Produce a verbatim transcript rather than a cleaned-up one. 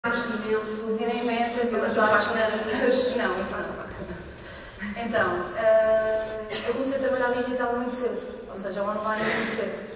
imenso. Usina imensa, pelas páginas. Não, isso não. Então, uh, eu comecei a trabalhar digital muito cedo, ou seja, online muito cedo.